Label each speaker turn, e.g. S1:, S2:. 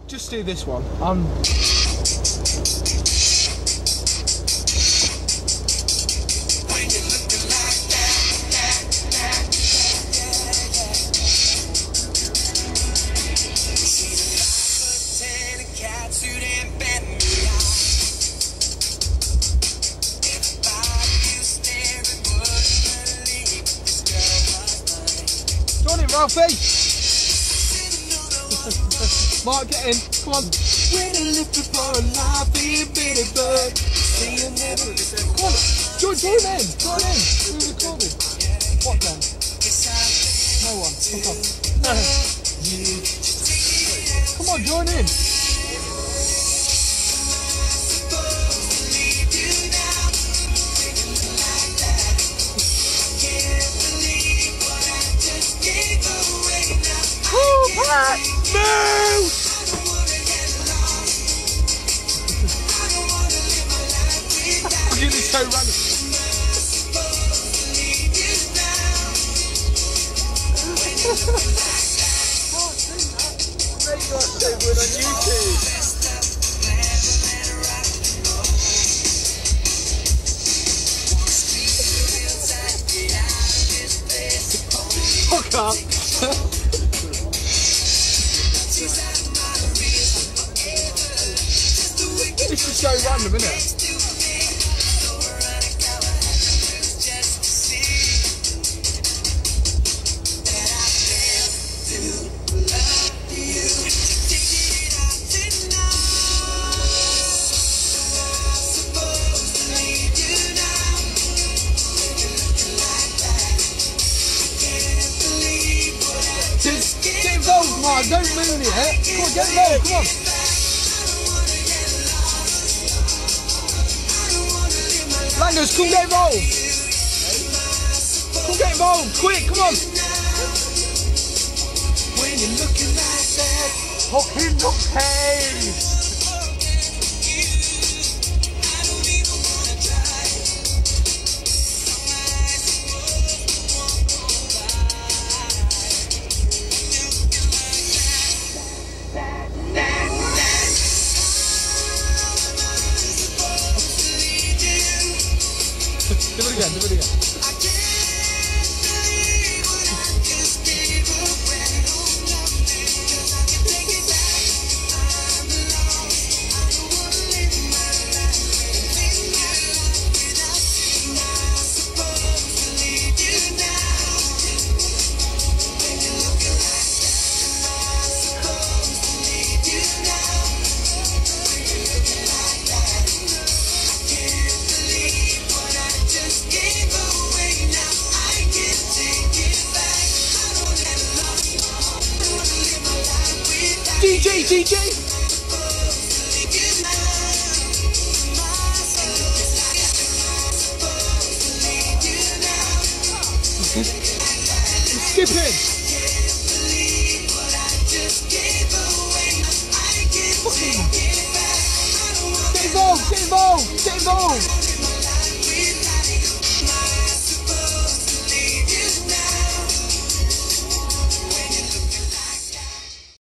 S1: Just do this one. Join it, Ralphie! Mark, get in. Come on. When I live for a life, be a bitty bird. Come on. Join in. Join in. We're recording. What then? No one. Come on. Come on, join in. Pat! Move! Look at this so random. They got so good on YouTube. Fuck up. This is so random, isn't it? Just get involved, Mark. Don't moon it. Come on, get involved. Come on. Langers, come get involved! Come get involved, quick, come on! When you're looking like that, fucking look paid! Do it again, do it again. DJ! Skipping! Get involved!